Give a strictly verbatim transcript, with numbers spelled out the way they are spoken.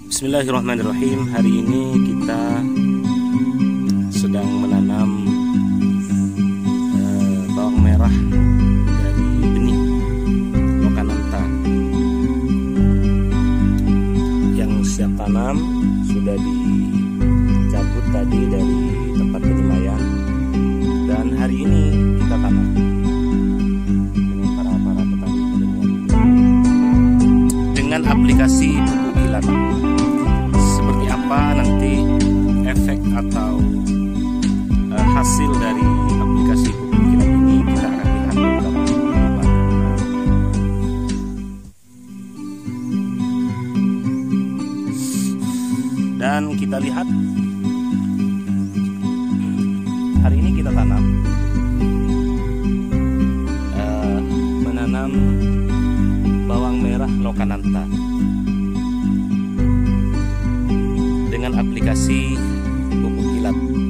Bismillahirrahmanirrahim. Hari ini kita sedang menanam eh, bawang merah dari benih Lokananta yang siap tanam, sudah dicabut tadi dari tempat penyemayan, dan hari ini kita tanam dengan para para petani dengan aplikasi pupuk kilat. Seperti apa nanti efek atau uh, hasil dari aplikasi pupuk kilat ini, kita akan lihat beberapa depan. Dan kita lihat hari ini kita tanam uh, menanam bawang merah Lokananta dengan aplikasi pupuk kilat.